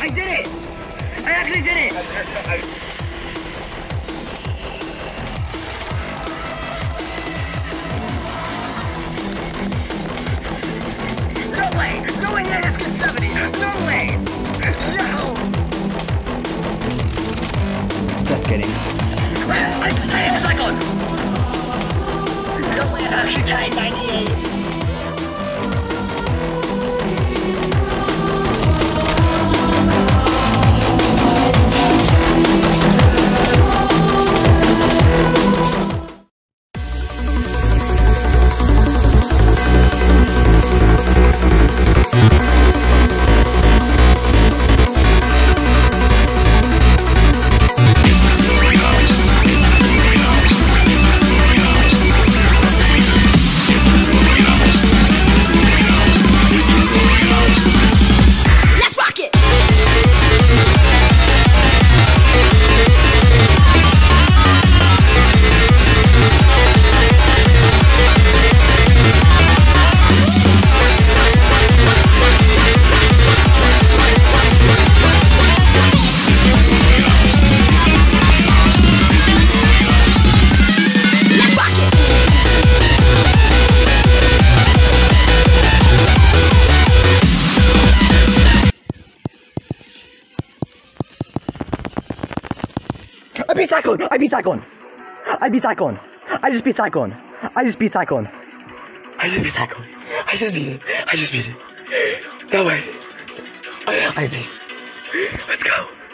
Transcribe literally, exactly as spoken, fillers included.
I did it! I actually did it! No way! No way that is good seventy! No way! No! Just kidding. I just had a cyclone! No way I actually tied ninety-eight! I beat Cyclone! I beat Cyclone! I beat Cyclone! I just beat Cyclone! I just beat Cyclone! I just beat Cyclone! I just beat it! I just beat it! No way! I, I beat. Let's go!